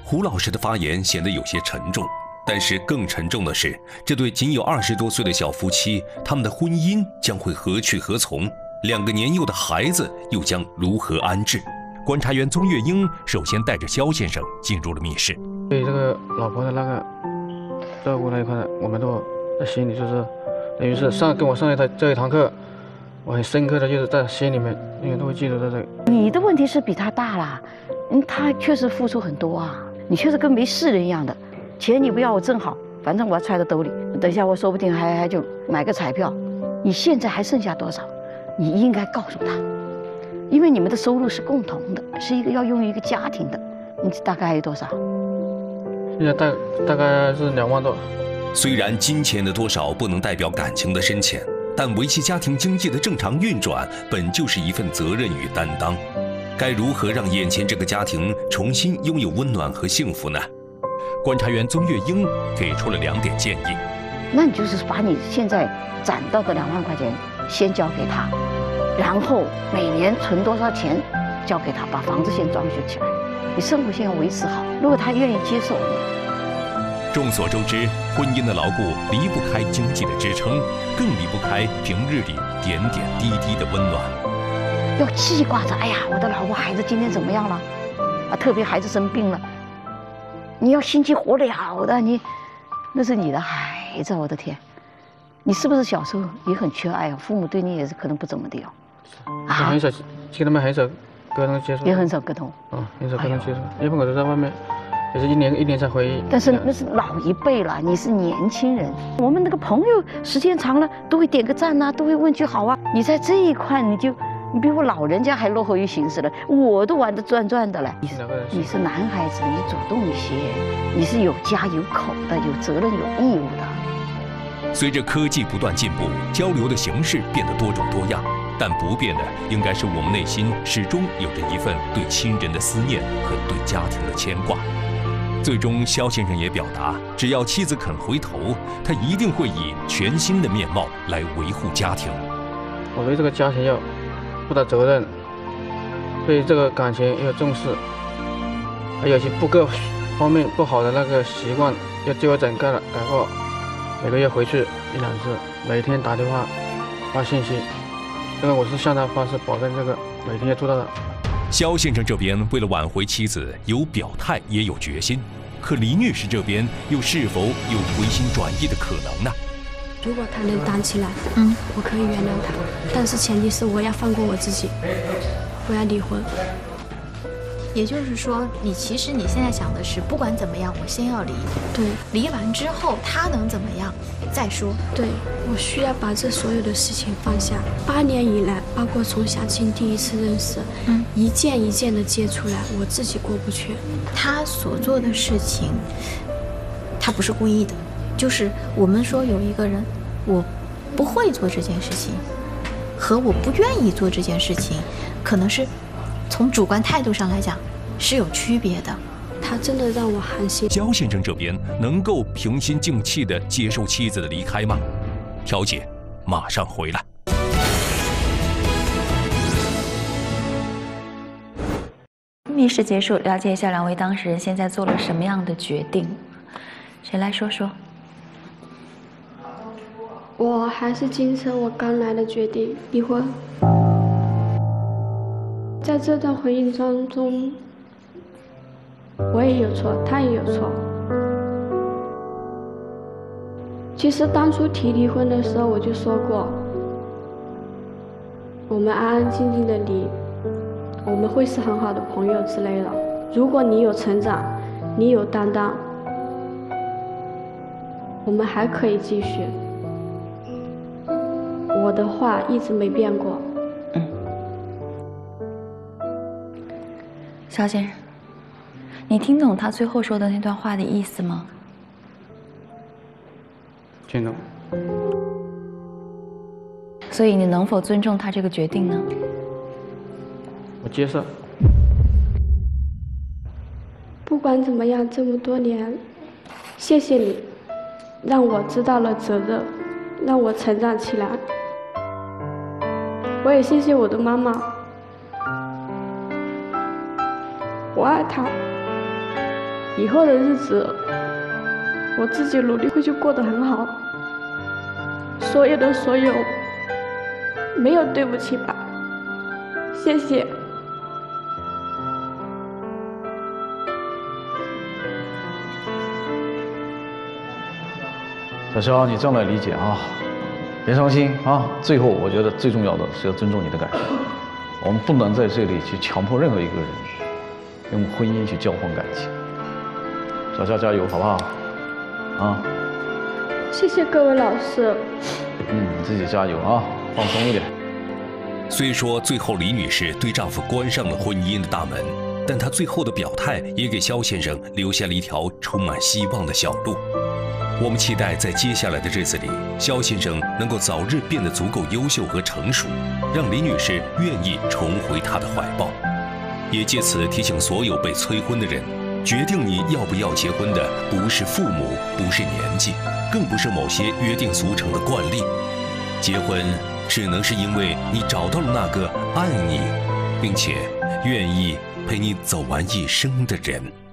胡老师的发言显得有些沉重，但是更沉重的是，这对仅有20多岁的小夫妻，他们的婚姻将会何去何从？2个年幼的孩子又将如何安置？观察员宗月英首先带着肖先生进入了密室。 对这个老婆的那个照顾那一块，我们都在心里就是等于是跟我上这一堂课，我很深刻的就是在心里面，因为都会记住在这个。 你的问题是比他大啦，他确实付出很多啊，你确实跟没事人一样的，钱你不要我正好，反正我要揣在兜里，等一下我说不定还就买个彩票。你现在还剩下多少？你应该告诉他，因为你们的收入是共同的，是要用于一个家庭的，你大概还有多少？ 现在大概是2万多。 虽然金钱的多少不能代表感情的深浅，但维系家庭经济的正常运转本就是一份责任与担当。该如何让眼前这个家庭重新拥有温暖和幸福呢？观察员宗月英给出了2点建议。 那你就是把你现在攒到的2万块钱先交给他，然后每年存多少钱交给他，把房子先装修起来，你生活先要维持好。如果他愿意接受你。 众所周知，婚姻的牢固离不开经济的支撑，更离不开平日里点点滴滴的温暖。 要记挂着，哎呀，我的老婆孩子今天怎么样了？啊，特别孩子生病了，你要心急火燎的，那是你的孩子，我的天，你是不是小时候也很缺爱啊？父母对你也是可能不怎么的哦。啊， 很少跟他们很少沟通接触， 也很少沟通。 很少沟通接触，因为我都在外面。也是一年才回。 但是那是老一辈了，你是年轻人。我们那个朋友时间长了都会点个赞呐，都会问句好啊。你在这一块你比我老人家还落后于形势了，我都玩得转转的了。你是男孩子，你主动一些，你是有家有口的，有责任有义务的。 随着科技不断进步，交流的形式变得多种多样，但不变的应该是我们内心始终有着一份对亲人的思念和对家庭的牵挂。最终，肖先生也表达，只要妻子肯回头，他一定会以全新的面貌来维护家庭。 我对这个家庭要负责责任，对这个感情要重视，还有些各方面不好的那个习惯要纠正改过。每个月回去1-2次，每天打电话发信息，这个我是向他发誓，保证这个每天要做到的。 肖先生这边为了挽回妻子，有表态也有决心，可李女士这边又是否有回心转意的可能呢？ 如果他能担起来，我可以原谅他，但是前提是我要放过我自己，我要离婚。 也就是说，其实你现在想的是，不管怎么样，我先要离。 对， 离完之后他能怎么样再说。 对，我需要把这所有的事情放下。8年以来，包括从相亲第一次认识，一件一件的接出来，我自己过不去。 他所做的事情，他不是故意的，就是我们说有一个人，我不会做这件事情，和我不愿意做这件事情，可能是从主观态度上来讲是有区别的。 他真的让我寒心。 肖先生这边能够平心静气地接受妻子的离开吗？调解马上回来。 密室结束，了解一下2位当事人现在做了什么样的决定？谁来说说？ 我还是坚持我刚来的决定，离婚。在这段婚姻当中，我也有错，他也有错。其实当初提离婚的时候，我就说过，我们安安静静的离，我们会是很好的朋友之类的。如果你有成长，你有担当，我们还可以继续。我的话一直没变过。 肖先生，你听懂他最后说的那段话的意思吗？ 听懂。 所以你能否尊重他这个决定呢？ 我接受。 不管怎么样，这么多年，谢谢你，让我知道了责任，让我成长起来。我也谢谢我的妈妈，我爱她。 以后的日子我自己努力会去过得很好。所有的所有，没有对不起吧，谢谢。 小肖，你这样来理解啊，别伤心啊。最后，我觉得最重要的是要尊重你的感受。我们不能在这里去强迫任何一个人用婚姻去交换感情。小肖加油，好不好？啊！ 谢谢各位老师。 你自己加油啊，放松一点。 虽说最后李女士对丈夫关上了婚姻的大门，但她最后的表态也给肖先生留下了一条充满希望的小路。我们期待在接下来的日子里，肖先生能够早日变得足够优秀和成熟，让李女士愿意重回他的怀抱。也借此提醒所有被催婚的人，决定你要不要结婚的不是父母，不是年纪，更不是某些约定俗成的惯例。结婚只能是因为你找到了那个爱你，并且愿意陪你走完一生的人。